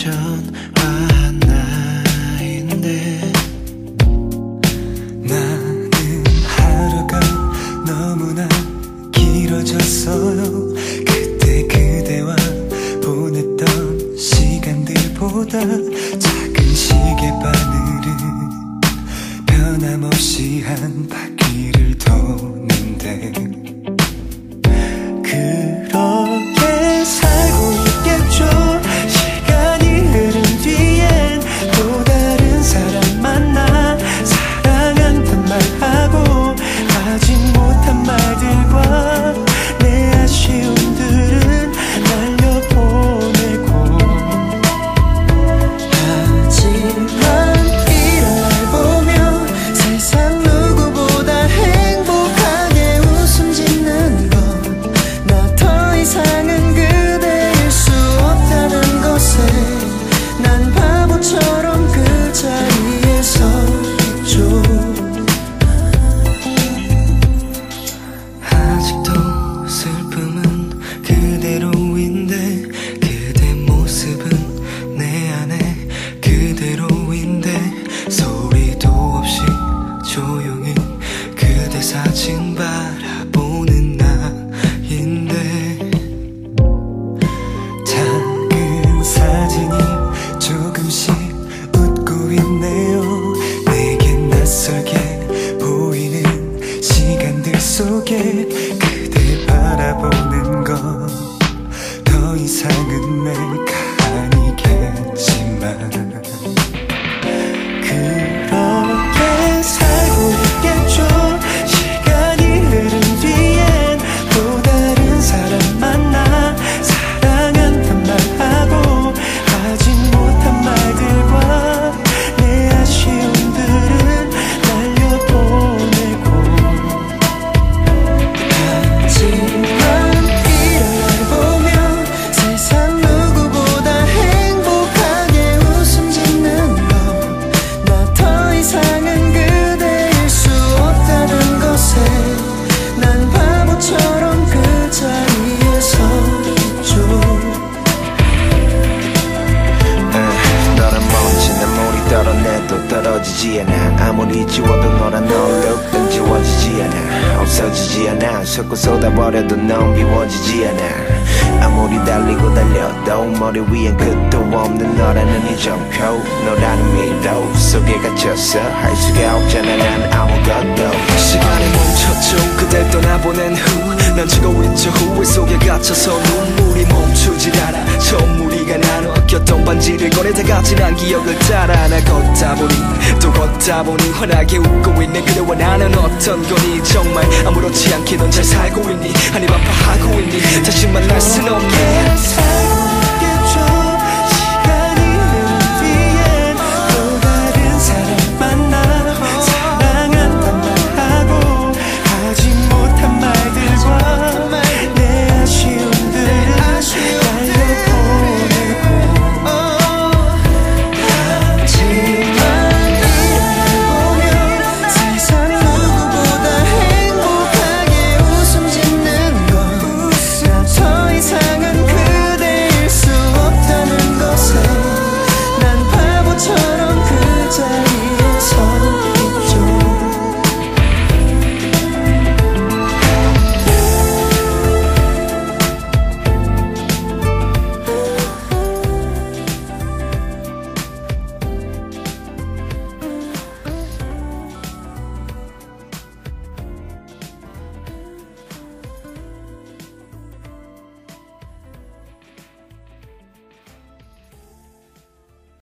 전화인데 나는 하루가 너무나 길어졌어요. 그때 그대와 보냈던 시간들보다 작은 시계 바늘은 변함없이 한 바퀴를 도는데 그렇게 살고 있겠죠. 시간이 흐른 뒤엔 또 다른 사람 만나 사랑한단 말하고 하지 못한 말들과 내 아쉬움들은 날려보내고 하지만 이런 날 보며 세상 누구보다 행복하게 웃음 짓는 건 나 더 이상은 그대일 수 없다는 것에 난 바보처럼 그 자리에 서 있죠. 아직도 슬픔은 그대로인데 그대 모습은 내 안에 그대로인데 소리도 없이 조용히 그대 사진 바라보는 나인데 작은 사진이 조금씩 웃고 있네요. 내겐 낯설게 보이는 시간들 속에 그대 바라보는 건 더 이상은 내가 아니겠지만 그렇게 살고 있겠죠. 시간이 흐른 뒤엔 또 다른 사람 만나 사랑한단 말하고 하지 못한 말들과 내 아쉬움들은 날려보내고 하지만 이런 날 보며 세상 누구보다 행복하게 웃음 짓는 건 나 더 이상은 그대일 수 없다는 것에 난 바보처럼 그 자리에 서 있죠. 너란 먼지 내 물이 떨어내도 떨어지지 않아. 아무리 지워도 너란 얼룩은 지워지지 않아. 없어지지 않아. 쏟고 쏟아버려도 넌 비워지지 않아. 아무리 달리고 달려도 머리 위엔 끝도 없는 너라는 이 점표 너라는 미로 속에 갇혀서 할 수가 없잖아. 난 아무것도 시간이 멈췄죠. 그댈 떠나보낸 후 난 지고 있죠. 후회 속에 갇혀서 눈물이 멈추질 않아. 처음 우리가 나눠 꼈던 반지를 꺼내 다 가지난 기억을 따라 나 걷다 보니 또 걷다 보니 환하게 웃고 있는 그대와 나는 어떤 거니. 정말 아무렇지 않게 넌 잘 살고 있니. 아니 아파하고 있니. 다시 만날 순 없니.